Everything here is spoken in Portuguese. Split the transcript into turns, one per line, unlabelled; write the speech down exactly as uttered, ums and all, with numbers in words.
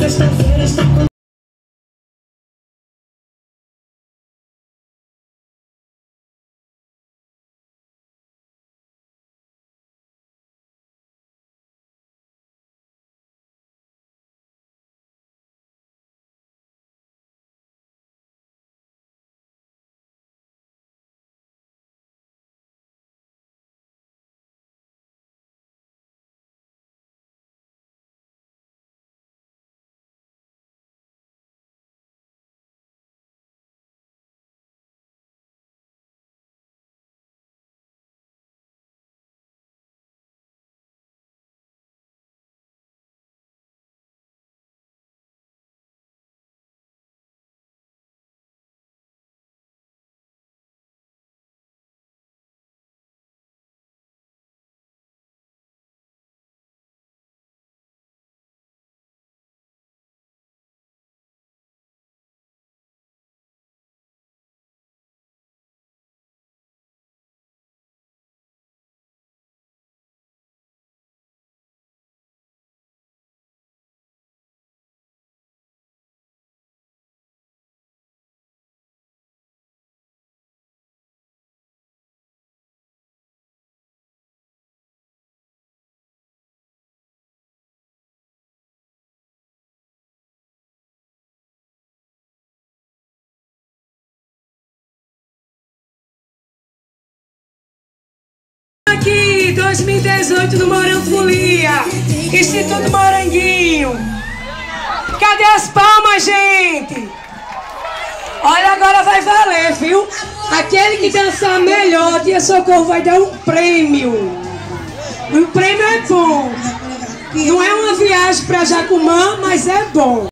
sexta-feira está com...
Aqui, dois mil e dezoito no Morão Folia, Instituto Moranguinho. Cadê as palmas, gente? Olha, agora vai valer, viu? Aquele que dançar melhor, Tia Socorro vai dar um prêmio. O prêmio é bom. Não é uma viagem para Jacumã, mas é bom.